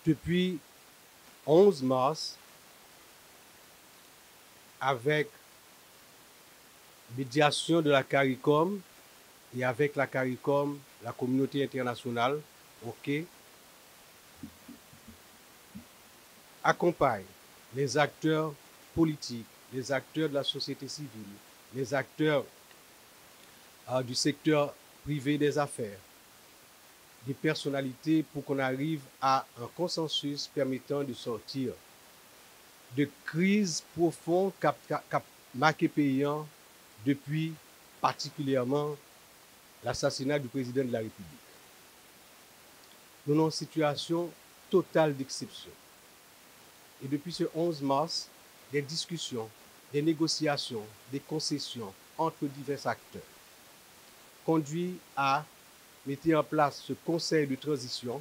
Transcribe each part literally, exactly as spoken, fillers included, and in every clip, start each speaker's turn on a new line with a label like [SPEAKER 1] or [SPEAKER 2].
[SPEAKER 1] depuis onze mars, avec médiation de la CARICOM et avec la CARICOM, la communauté internationale, OK, accompagne les acteurs politiques, les acteurs de la société civile, les acteurs euh, du secteur privé des affaires, des personnalités pour qu'on arrive à un consensus permettant de sortir de crises profondes qu'a cap marqué paysan depuis particulièrement l'assassinat du président de la République. Nous sommes en situation totale d'exception. Et depuis ce onze mars, des discussions, des négociations, des concessions entre divers acteurs conduit à mettre en place ce conseil de transition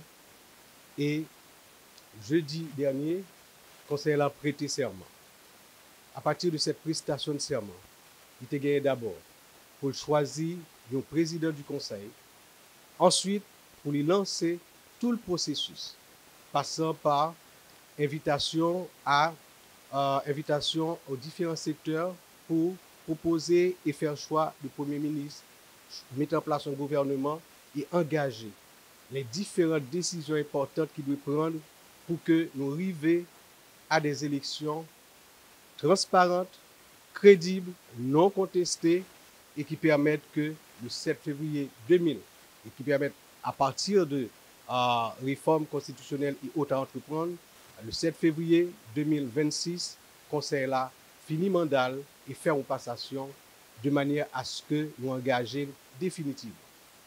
[SPEAKER 1] et jeudi dernier, le conseil a prêté serment. À partir de cette prestation de serment, il était gagné d'abord pour choisir un président du conseil, ensuite pour lui lancer tout le processus, passant par invitation, à, euh, invitation aux différents secteurs pour proposer et faire choix du Premier ministre, mettre en place un gouvernement et engager les différentes décisions importantes qu'il doit prendre pour que nous arrivions à des élections transparentes, crédibles, non contestées et qui permettent que le sept février deux mille et qui permettent à partir de euh, réformes constitutionnelles et autres à entreprendre, le sept février deux mille vingt-six, conseil là fini mandat et faire une passation de manière à ce que nous engagions définitivement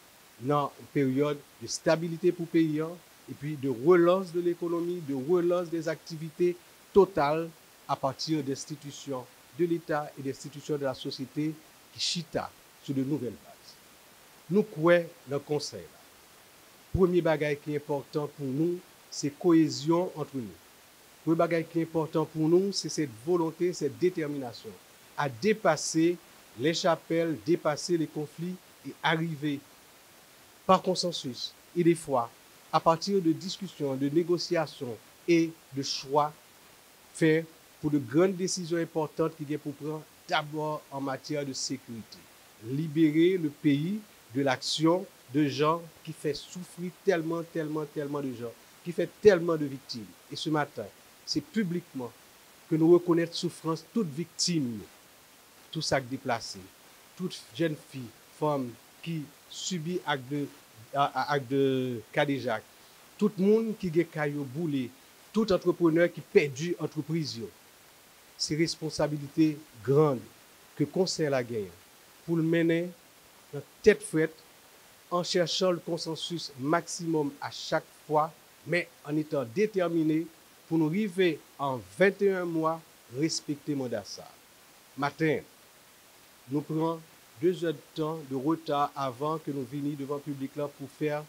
[SPEAKER 1] dans une période de stabilité pour le pays et puis de relance de l'économie, de relance des activités totales à partir d'institutions de l'État et d'institutions de la société qui chita sur de nouvelles bases. Nous croyons dans le conseil là. Premier bagage qui est important pour nous, c'est cohésion entre nous. Le bagage qui est important pour nous, c'est cette volonté, cette détermination à dépasser les chapelles, dépasser les conflits et arriver par consensus et des fois, à partir de discussions, de négociations et de choix faits pour de grandes décisions importantes qui viennent pour prendre d'abord en matière de sécurité. Libérer le pays de l'action de gens qui fait souffrir tellement, tellement, tellement de gens, qui fait tellement de victimes. Et ce matin, c'est publiquement que nous reconnaissons souffrance toute victime, tout ça déplacé, toute jeune fille, femme qui subit acte de, acte de cadéjac, tout le monde qui a caillou boulé, tout entrepreneur qui perdu entreprise. C'est responsabilité grande que le conseil a gagné pour le mener dans tête faite en cherchant le consensus maximum à chaque fois, mais en étant déterminé pour nous arriver en vingt et un mois respecter le mandat ça. Matin, nous prenons deux heures de temps de retard avant que nous venions devant le public là pour faire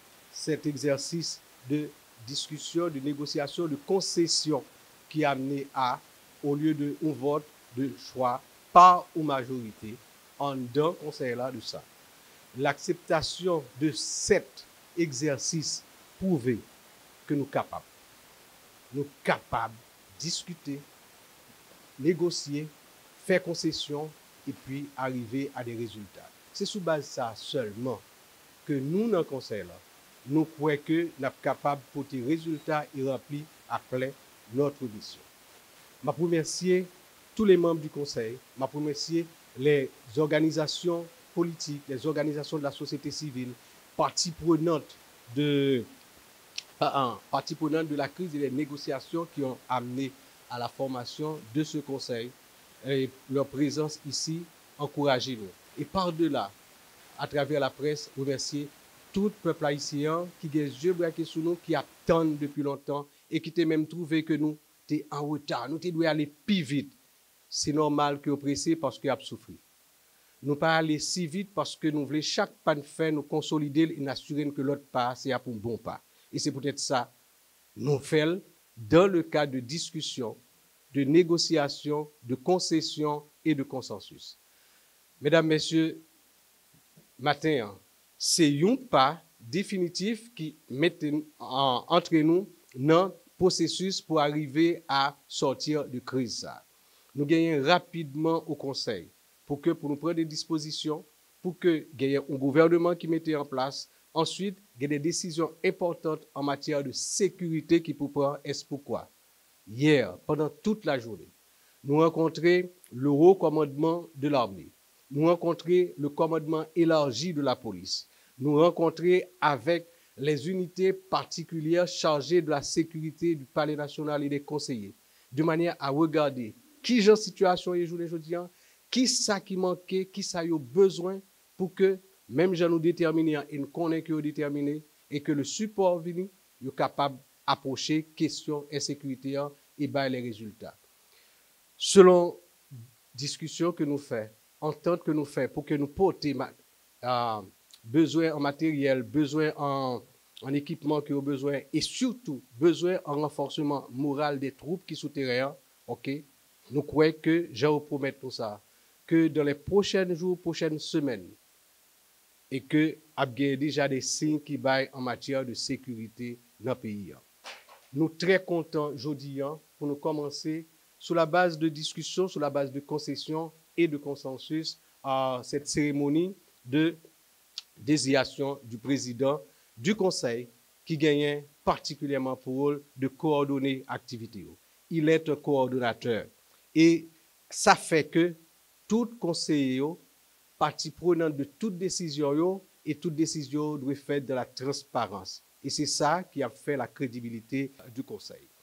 [SPEAKER 1] cet exercice de discussion, de négociation, de concession qui a amené à, au lieu de un vote de choix par ou majorité, en d'un conseil là de ça. L'acceptation de cet exercice prouve que nous sommes capables. Nous sommes capables de discuter, négocier, faire concession et puis arriver à des résultats. C'est sous base de ça seulement que nous, dans le conseil, là, nous croyons que nous sommes capables de porter résultats et remplir à plein notre mission. Je remercie tous les membres du conseil, je remercie les organisations politiques, les organisations de la société civile, parties prenantes de, euh, parties prenantes de la crise et des négociations qui ont amené à la formation de ce conseil. Et leur présence ici encouragez nous. Et par-delà, à travers la presse, remercier tout le peuple haïtien qui a les yeux braqués sur nous, qui attendent depuis longtemps et qui t'a même trouvé que nous sommes en retard, nous devons aller plus vite. C'est normal que nous pressés parce que nous avons souffert. Nous ne pas aller si vite parce que nous voulons chaque pas de faire, nous consolider et nous assurer que l'autre pas, c'est pour un bon pas. Et c'est peut-être ça, nous faisons dans le cadre de discussion, de négociation, de concession et de consensus. Mesdames, Messieurs, matin, c'est un pas définitif qui met en, entre nous dans le processus pour arriver à sortir de crise. Nous gagnons rapidement au Conseil pour que pour nous prendre des dispositions, pour que gagne un gouvernement qui mettait en place. Ensuite, il y a des décisions importantes en matière de sécurité qui pour prendre. Est-ce pourquoi? Hier, pendant toute la journée, nous rencontrons le haut commandement de l'armée. Nous rencontrons le commandement élargi de la police. Nous rencontrons avec les unités particulières chargées de la sécurité du Palais national et des conseillers, de manière à regarder qui est en situation aujourd'hui, qui ça qui manquait, qui ça a besoin pour que même gens nous déterminer et nous connaissons que nous déterminer et que le support venu est capable d'approcher question insécurité et bien les résultats. Selon discussion que nous faisons, entente que nous faisons pour que nous portions euh, besoin en matériel, besoin en, en équipement que nous avons besoin et surtout besoin en renforcement moral des troupes qui sont terrain, ok? Nous croyons que je vous promets pour ça, que dans les prochains jours, prochaines semaines, et que il y a déjà des signes qui baillent en matière de sécurité dans le pays. Nous sommes très contents aujourd'hui pour nous commencer sur la base de discussion, sur la base de concession et de consensus à cette cérémonie de désignation du président du Conseil qui gagnait particulièrement pour rôle de coordonner l'activité. Il est un coordonnateur et ça fait que tout conseiller, partie prenante de toute décision et toute décision doit être faite dans la transparence. Et c'est ça qui a fait la crédibilité du Conseil.